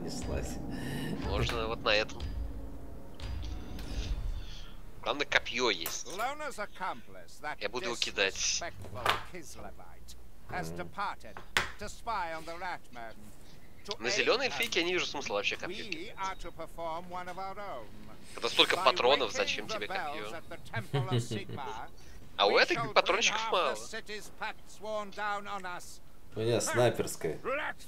понеслась. Можно вот на этом. Главное, копье есть. Я буду его кидать. На зеленой эльфийке я не вижу смысла вообще копье кидать. Когда столько патронов, зачем тебе копье? А у этой патрончиков мало. У меня снайперская.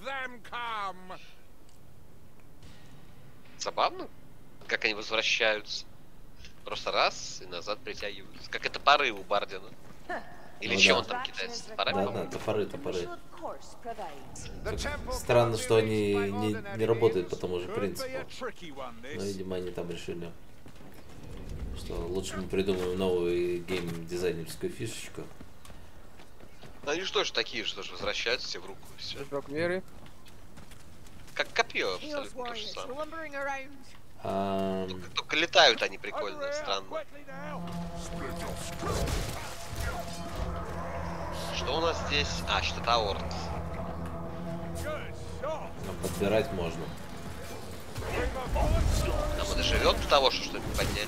Забавно, как они возвращаются. Просто раз и назад притягиваются. Как это топоры у Бардина. Или Ну чем да. он там кидается? Топорами, Да, по-моему? топоры. Странно, что они не работают по тому же принципу. Но, видимо, они там решили, что лучше мы придумаем новую гейм-дизайнерскую фишечку. Ну они же тоже такие, что же возвращаются все в руку и все. Как копье, абсолютно то же самое. Только летают они прикольно, странно. Что у нас здесь? А, щитаорд. Подбирать можно. Там он доживет до того, что что-нибудь поднять.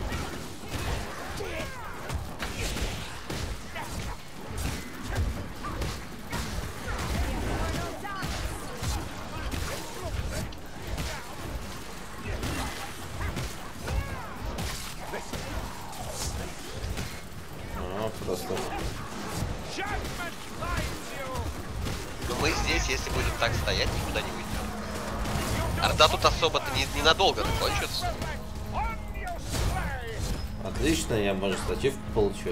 Просто. Но мы здесь, если будем так стоять, никуда не уйдем. Орда тут особо-то ненадолго закончится. Отлично, я, может, ачивку получу.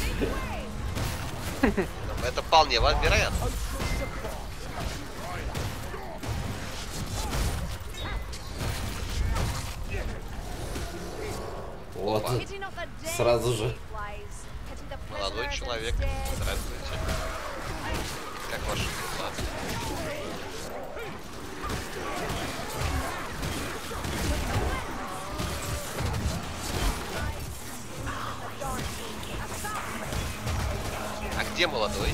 Это вполне вероятно. Вот. Сразу же. Молодой человек. Здравствуйте. Как ваши дела? А где молодой?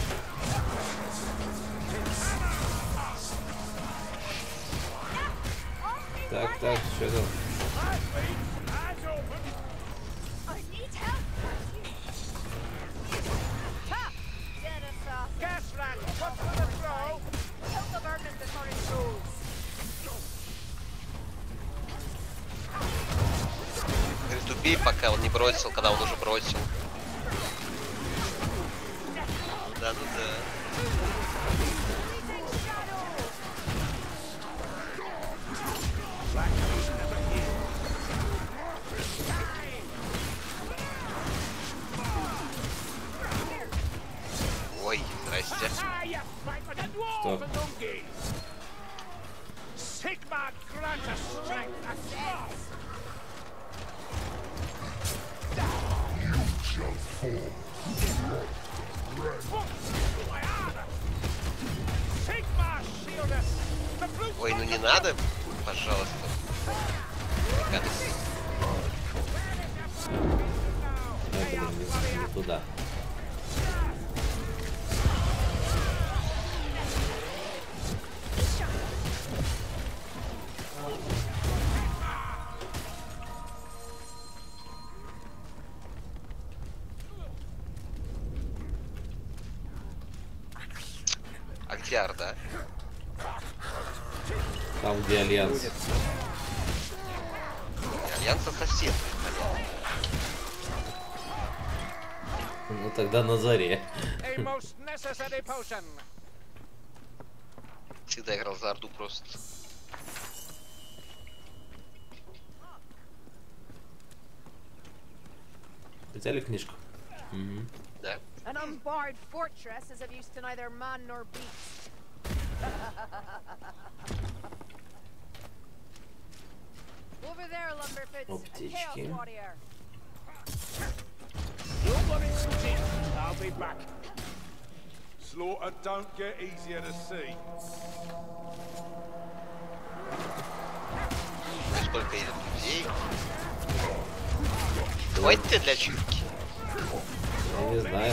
Так, что там? Говорит, убей, пока он не бросил, когда он уже бросил. Да, ну да. Ой, здрасте. Что? Ой, ну не надо, пожалуйста. Не туда. А где Орда? Там, где Альянс. Альянса сосед. Ну тогда на заре. Всегда играл за Орду просто. Взяли книжку? Угу. Да. An unbarred fortress is of use to neither man nor beast. Over there, Lumberfoots, a chaos warrior. I'll be back. Slaughter don't get easier to see. Сколько идет людей? Хватит тебе для чивки? Я не знаю.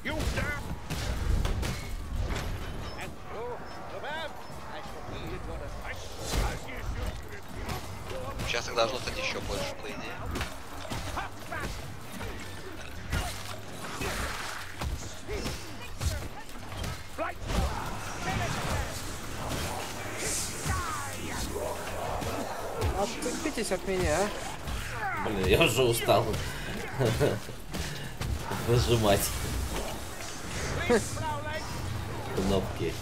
You damn. Сейчас их должно стать еще больше, по идее. Отцепитесь от меня, а? Блин, я уже устал нажимать кнопки.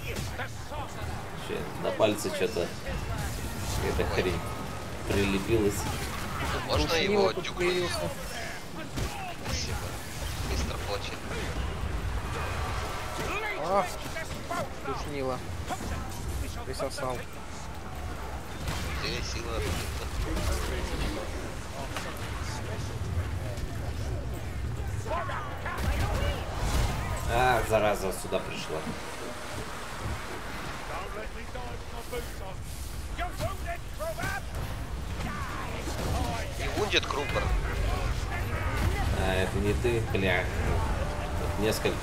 На пальце что-то эта хрень прилепилась. Можно его тут дюкнуть? появился. Спасибо. Мистер Почи. А, душнило. Присосал. Где сила? А, зараза, сюда пришла. Don't let me die with my boots on. You're wounded, Crowbar. Не вундит Крупер. А, это не ты, бля. Тут несколько.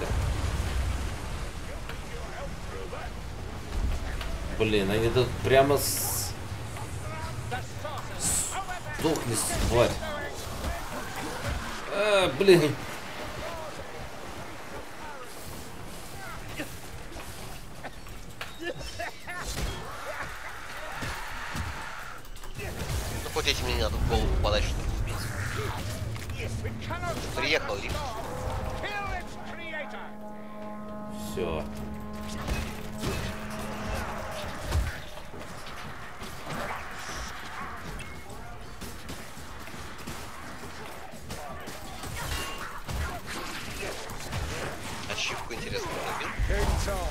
Блин, они тут прямо с... Сдохни, тварь. А, блин. Ну хоть этим мне не надо в голову попадать, чтобы убить. Приехал лифт. Kill its creator. Все. Ачивку интересно забил. King Tom.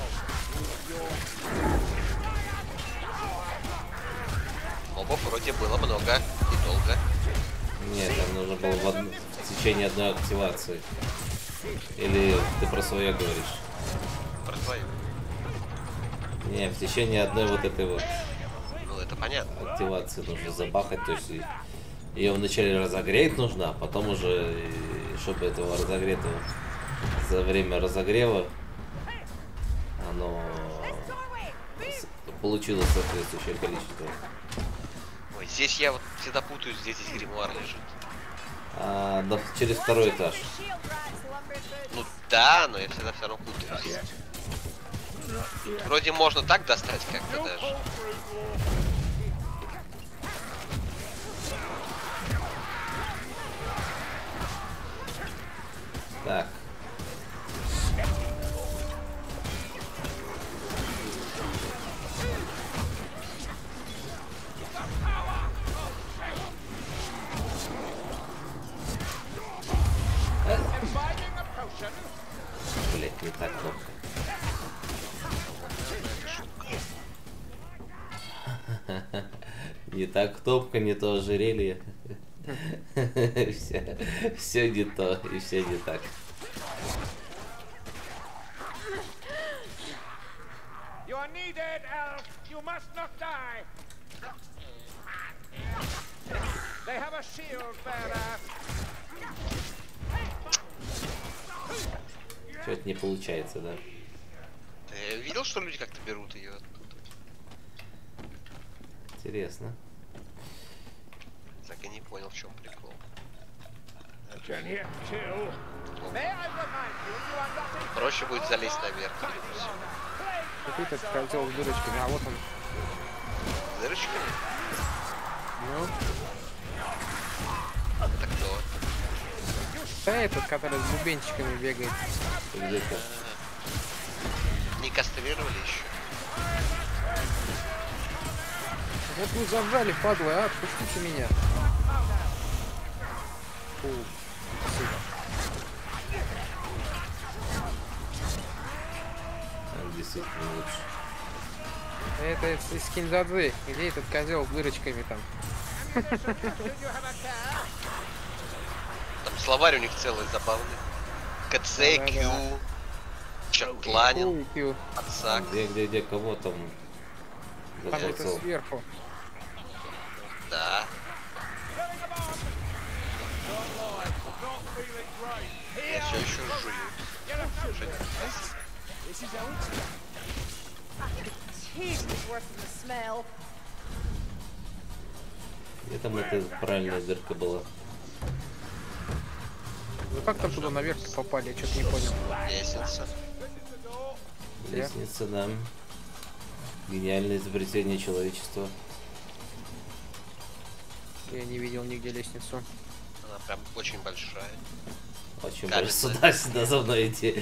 Мобов вроде было много и долго. Нет, там нужно было в течение одной активации. Или ты про свое говоришь? Про твою. Не, в течение одной вот этой вот Ну это понятно. активации нужно забахать, то есть ее вначале разогреть нужно, а потом уже, чтобы этого разогретого за время разогрева оно получилось соответствующее количество. Ой, здесь я вот всегда путаюсь, где здесь гримуар лежит. А, да, через второй этаж. Ну да, но я всегда все равно путаюсь. Вроде можно так достать как-то даже. Так. Блять, не так кнопка. Не так кнопка, не то ожерелье. Все не то и все не так. You are needed, Elf. You must not die. They have a shield bearer. Что-то не получается, да? Ты видел, что люди как-то берут ее оттуда? Интересно. Так и не понял, в чем прикол. Can you kill? May I remind you, you are not in Проще будет залезть наверх. Какой-то козел с дырочками, а вот он. С дырочками? Ну, Это кто? да этот, который с бубенчиками бегает. Где-то. Не кастрировали еще? Вот вы зажали, падлы, а? Отпустите меня. Фу. Спасибо. А, действительно лучше. Это из Киндзадзы. Где этот козел с дырочками там? Там словарь у них целый забавный. КЦ, Да-да-да. Q, Чатланин, Ой, кью. Отсак. Где, кого там Там это заплатил? сверху. Да. Я все еще жую. Что This is how it's done. Taste is worse than the smell. Где там эта правильная дырка была? Вы как там туда наверх попали? Я что-то не понял. Лестница. Лестница, да. Гениальное изобретение человечества. Я не видел нигде лестницу. Она прям очень большая. Очень Каменная. больше сюда за мной идти.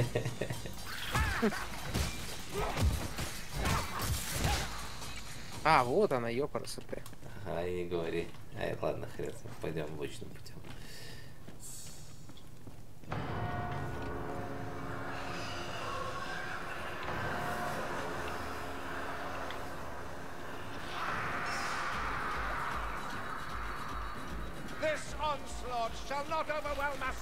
А, вот она, ёпарасоте. Ага, и не говори. Ай, ладно, хрен, с ним, пойдем обычным путем. This onslaught shall not overwhelm us.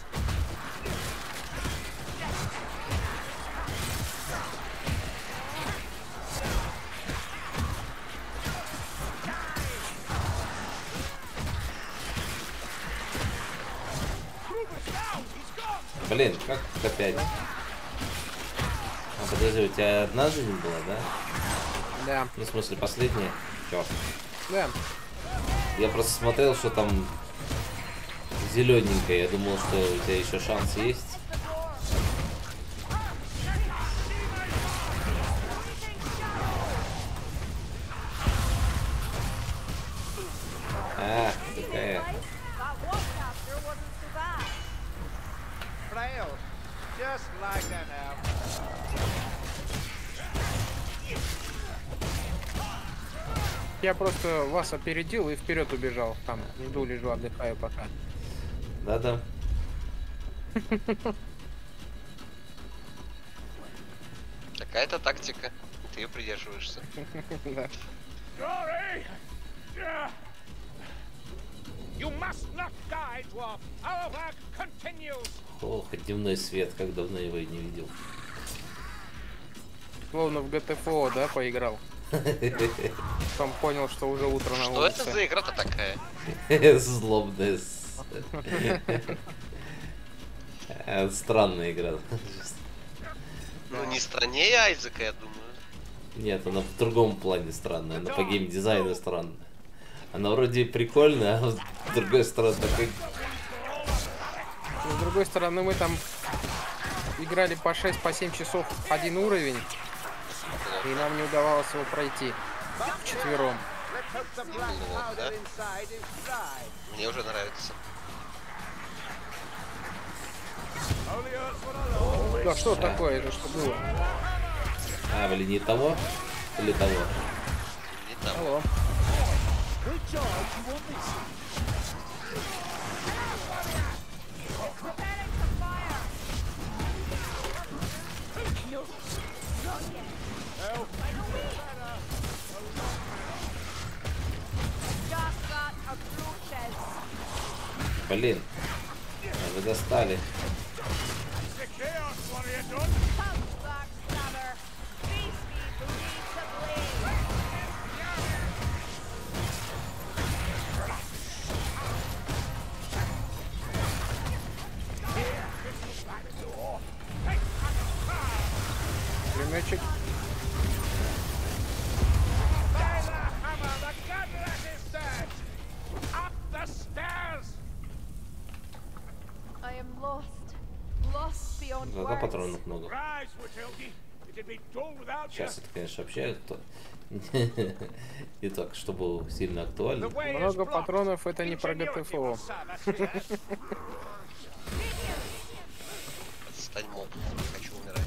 Блин, как опять? А, подожди, у тебя одна жизнь была, да? Да, Ну, в смысле, последняя? Чёрт. да. Я просто смотрел, что там зелененькое. Я думал, что у тебя еще шанс есть. А, такая. That walk after wasn't so bad. Frail. Just like that now. Я просто вас опередил и вперед убежал. Там иду, лежу, отдыхаю пока. Да-да. Какая-то тактика. Ты ее придерживаешься. Да. Glory! You must not die, dwarf. Our work continues. Ох, дневной свет, как давно его и не видел. Словно в GTFO, да, поиграл. Потом понял, что уже утро на Что улице. это за игра-то такая? Злобная. Странная игра. Ну, не страннее Айзека, я думаю. Нет, она в другом плане странная. Она по геймдизайну странная. Она вроде прикольная, а с другой стороны такой... Но, с другой стороны, мы там играли по 6-7 часов один уровень, и нам не удавалось его пройти вчетвером. Let's hope the black powder inside is dry. Мне уже нравится. Only earth for the Lord. Да, что такое же, что было? А, блин, не того? Или того? Не там. Алло. Preparing for fire. Just got a bloodshed. Блин. Вы достали. The chaos warrior done. Come, backstabber. Feast me beneath the blade. Пулеметчик. By the hammer, the godless is dead. Up the stairs. I am lost. Lost beyond Зато words. патронов много. Rise, Wittilgi. It'd be dull without you. Сейчас это, конечно, общают, то не так, чтобы сильно актуально. The way is Много blocked. патронов это не про Ingenuity GTFO. will serve us here. Отстань, моб. Не хочу умирать.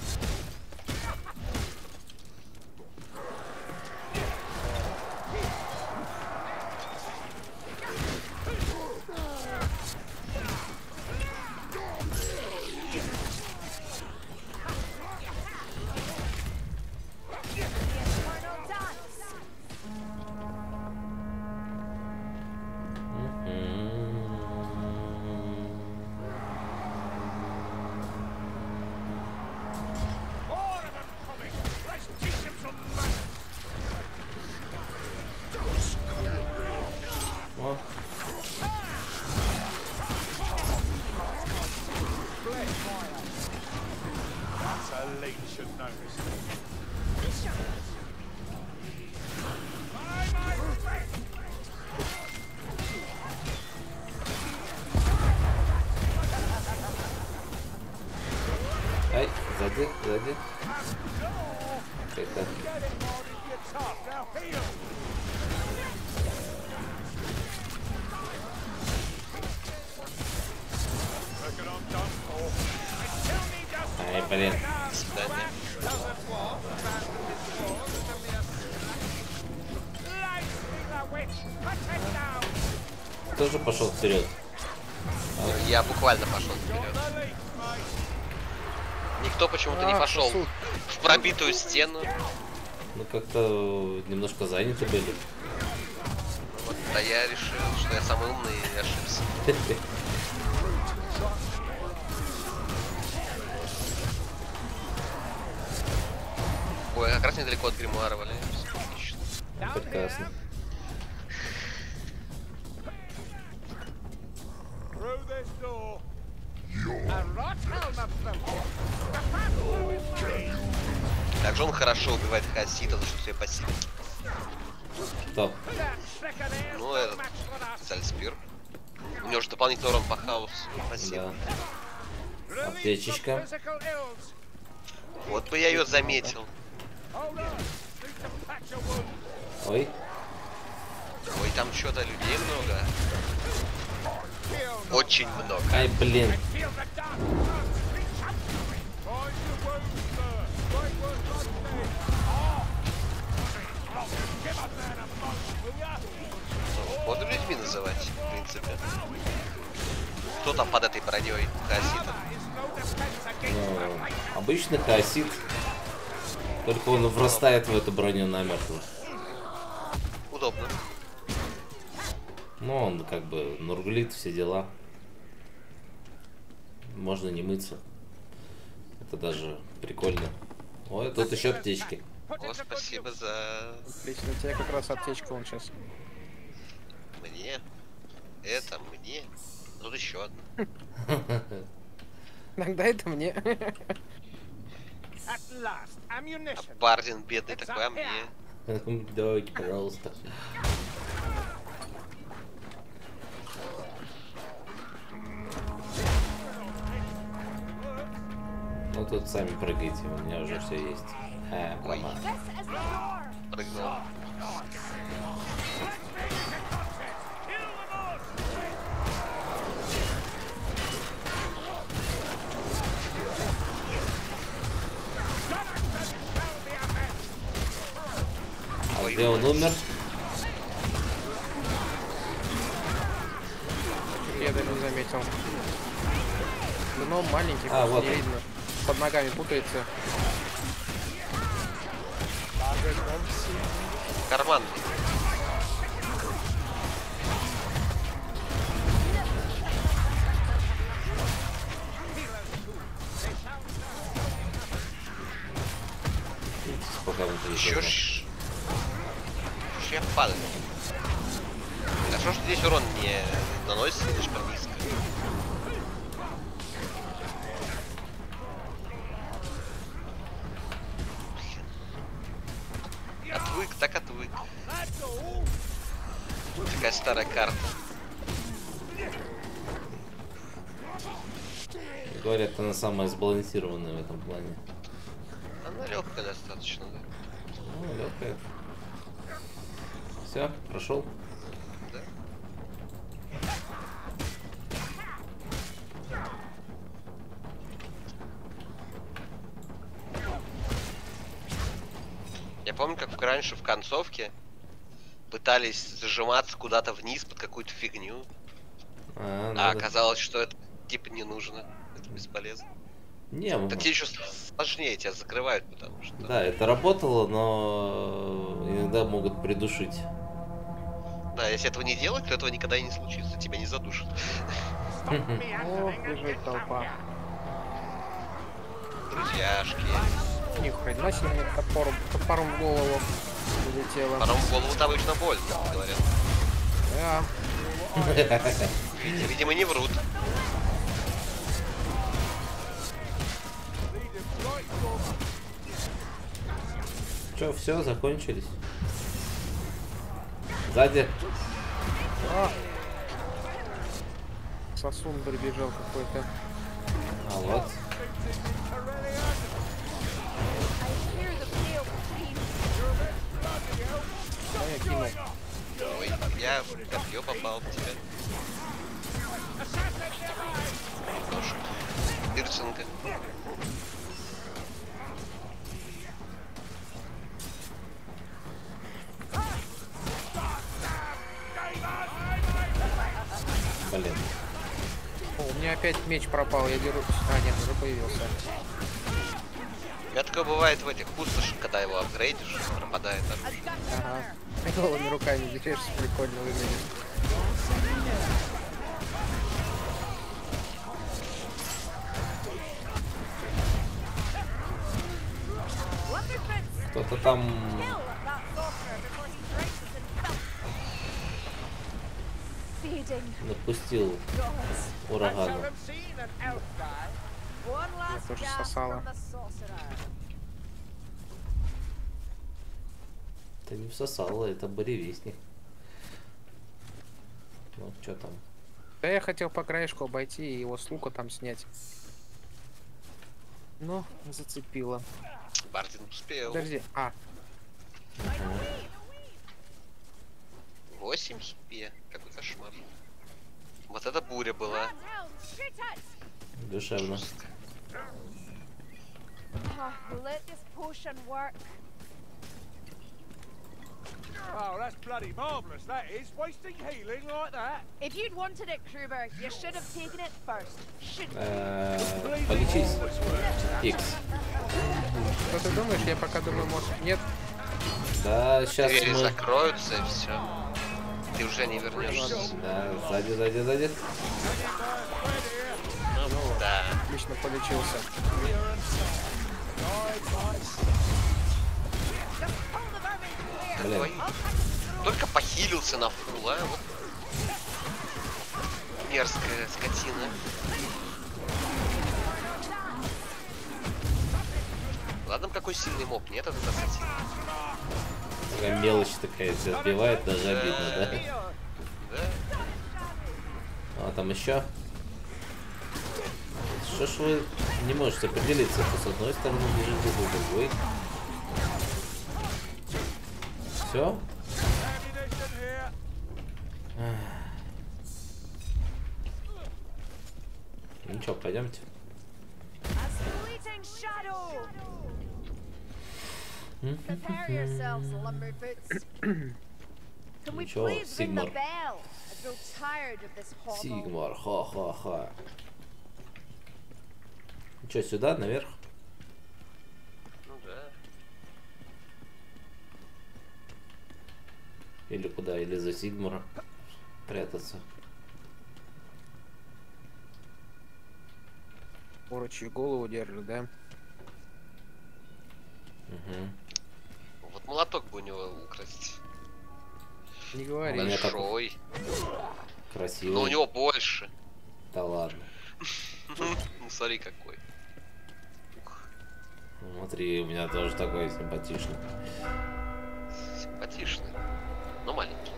Infernal dance. leech should notice. Ай, сзади, сзади. Это. Ай, блин. До свидания. Тоже пошел вперед. Я буквально пошел вперед. Никто почему-то не пошел суд. в пробитую стену. Ну как-то немножко заняты были. Вот, а я решил, что я самый умный и ошибся. Ой, как раз недалеко от гримуара валяемся. Отлично. Прекрасно. Through this door. Как же он хорошо убивает хасита за что себе пассивит. Кто? Ну, этот Сальспир. У него же дополнительный урон по хаосу. Спасибо. Да. Аптечечка. Вот бы я ее заметил. Ой. Ой, там что-то людей много. Очень много. Ай, блин. Можно людьми называть, в принципе. Кто там под этой броней хаосита? Ну, обычный хаосит. Только он врастает в эту броню намертво. Удобно. Ну, он как бы нурглит, все дела. Можно не мыться. Это даже прикольно. Ой, тут еще аптечки. О, спасибо за... Отлично, у тебя как раз аптечка вон сейчас. Мне. Это мне. Тут еще одна. Тогда это мне. At last, ammunition. Бардин бедный такой, а мне. Давайте, пожалуйста. Ну тут сами прыгайте, у меня уже все есть. Ой, Ладно. This is the door. прыгнул. А где он умер? Я даже не заметил. Гном маленький, А, просто вот не он. видно. Под ногами путается. Карман. Пока он Еще ж... Я падаю. Хорошо, что здесь урон не наносится слишком низко. Отвык, так отвык. Такая старая карта. Говорят, она самая сбалансированная в этом плане. Она легкая достаточно, да. Ну, легкая. Все, прошел. Да. Я помню, как раньше в концовке пытались зажиматься куда-то вниз под какую-то фигню, а надо- оказалось, что это типа не нужно, это бесполезно. Не, Так тебе еще сложнее, тебя закрывают, потому что... да, это работало, но иногда могут придушить. Да, если этого не делать, то этого никогда и не случится, тебя не задушат. Ох, бежит толпа. Друзьяшки. Ни хрена себе мне топором в голову улетело. Потом в голову-то обычно больно, говорят. Да. Видимо, не врут. Что, все, закончились? Сзади. А! Сосун прибежал какой-то. А вот. I hear the pale scream. Да, я кинул. Ой, я в копье попал в тебя. Ножик. Дырченко. Блин. О, у меня опять меч пропал, я дерусь. А, нет, уже появился. У меня такое бывает в этих пустошах, когда его апгрейдишь, пропадает. Ага. Голыми руками дерешься, прикольно выглядит. Кто-то там Kill that sorcerer before he drinks us in filth. Feeding напустил gods. урагану. Haven't seen an elf die. One last тоже gasp сосала. from the sorcerer. Это не всосало, это буревестник. Ну, что там? Да я хотел по краешку обойти и его с лука там снять. Но зацепило. Бардин успел. Подожди, а, 8 хп. Какой кошмар. Вот эта буря была. Helm, shoot it! Душевно. Жестко. Will let this potion work? Oh, that's bloody marvellous, that is. Wasting healing like that. If you'd wanted it, Kruber, you should have taken it first. Should Полечись. Икс. что ты думаешь? Я пока думаю, может, нет. Да, сейчас Двери мы... закроются и все. Ты уже не вернешься. Да, сзади. Ну, да. Отлично полечился. pull the vermin clear. Блин. Ой. Только похилился на фул, а? Вот. Мерзкая скотина. Ладно, какой сильный моб, нет, этот ассасин. Такая мелочь такая, тебя сбивает, даже обидно, да? Да? А там еще. Что ж вы не можете определиться, то с одной стороны бежите, то с другой. Все? Ammunition here. Ничего, пойдемте. A fleeting shadow. Prepare yourselves, lumberfoots. Can we Ничего, please ring the Sigmar. bell? I grow tired of this hobble. Сигмар, ха-ха-ха. Че, сюда, наверх? Ну да. Или куда? Или за Сигмара прятаться? Орочью голову держит, да? Угу. Вот молоток бы у него украсть. Не говори. меня так- Большой. Красиво. Но у него больше. Да ладно. Ну смотри какой. Смотри, у меня тоже такой симпатичный. Симпатичный. Но маленький.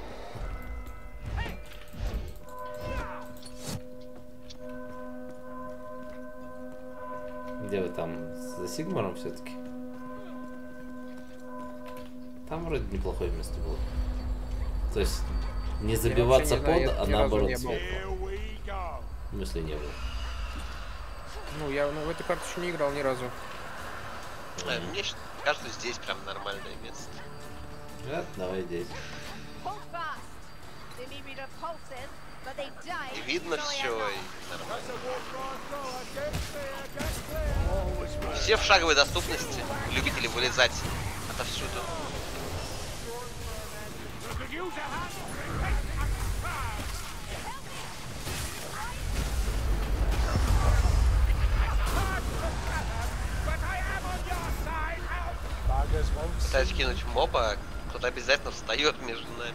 Где вы там? За Сигмаром все-таки? Там вроде неплохое место было. То есть не забиваться вообще не знаю, под, я а ни разу наоборот не был. сверху. Here we go. В смысле не было. Ну, я в эту карту еще не играл ни разу. Мне кажется, здесь прям нормальное место. Да, давай здесь. Hold fast. They may be repulsive, but they die. И видно easily все, enough. и нормально. That's a walk right through. Get clear. Все в шаговой доступности. Любители вылезать отовсюду. Could use a hand. But I am on your side. Help. Buggers won't Пытаюсь кинуть моба, кто-то обязательно встает между нами.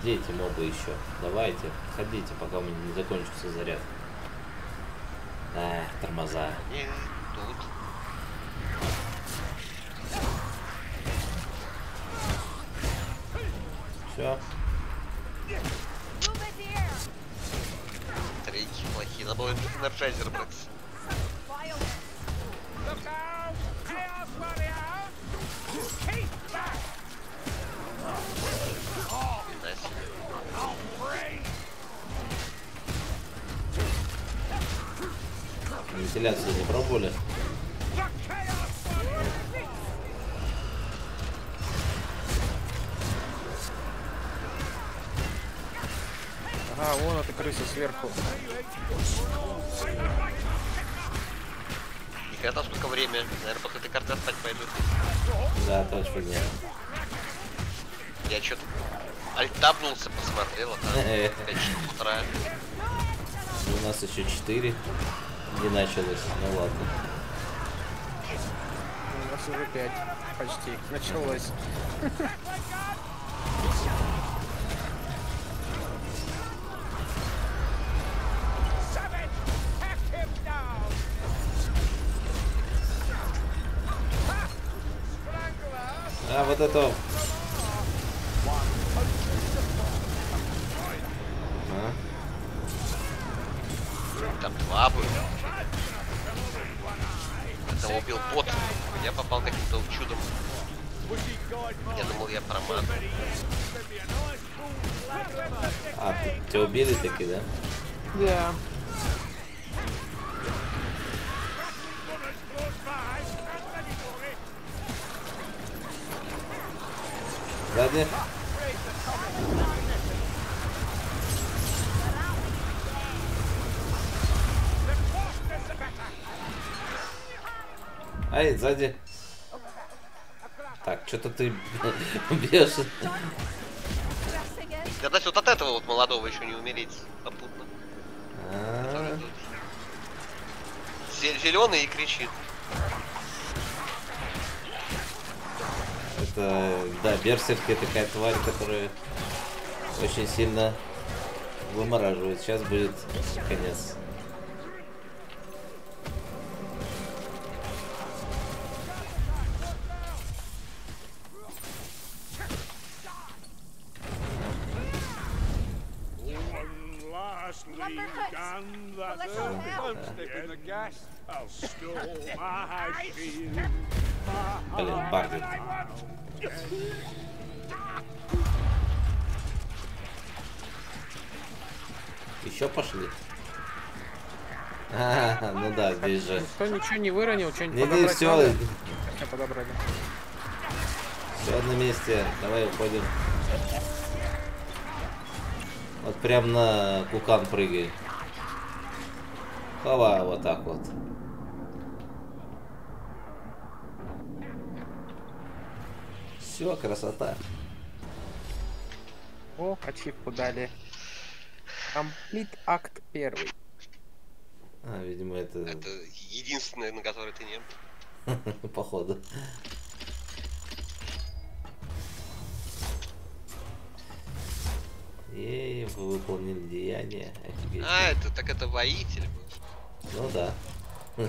Где эти мобы еще? Давайте, ходите, пока у меня не закончился заряд. А, тормоза. И тут. Все. Move it here. Трейки плохие. Надо было энерджайзер брать. Violent. Look out! Chaos warrior! Keep back! Фига себе. I'll free! Вентиляцию не пробовали? The chaos warrior! Ага, вон эта крыса сверху. Нифига, сколько время. Наверное, после этой карты спать пойду. Да, точно нет. Я что-то альтабнулся, посмотрел, а там 5 часов утра. У нас еще 4 не началось. Ну ладно. У нас уже 5 почти началось. Savage! Hack him down! Ha! Strangler! А, вот это. А, Там 2 было. Это убил бот. Я попал каким-то чудом. Was he guide Я думал, я промат. а тебя убили таки, да? Да. Сзади. Ай, сзади. Так, что-то ты бьешь. Pressing it. Гадать вот от этого вот молодого еще не умереть попутно. Который А, тут зеленый и кричит. это, да, берсерки такая тварь, которая очень сильно вымораживает. Сейчас будет конец. One last lead Lumberjacks. and Well, that's let's it. all help. I'm sticking the gas. I'll store my shield. Блин, Барди. Еще пошли. А, ну да, здесь же. Никто ничего не выронил, что-нибудь Не, подобрать все, надо? Всё подобрали. все на месте. Давай уходим. Вот прям на кукан прыгай. Хова, вот так вот. Все, красота. О, ачивку дали. Комплит акт 1. А, видимо, это Это единственное, на которое ты не был. походу. Ей, вы выполнили деяние. Офигеть. А, это так это воитель был. Ну да. Ну,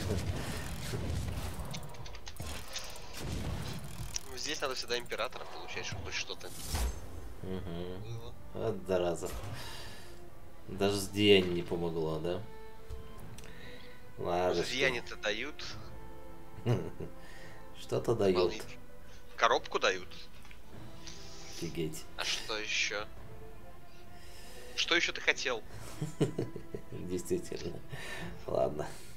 здесь надо всегда императора получать, чтобы хоть что-то Мгм. было. Вот зараза. Даже с деянием не помогло, да? Ладно. Может, деяния-то дают. Что-то дает. Исполнитель. Коробку дают. Офигеть. А что еще? Что еще ты хотел? Действительно. Ладно.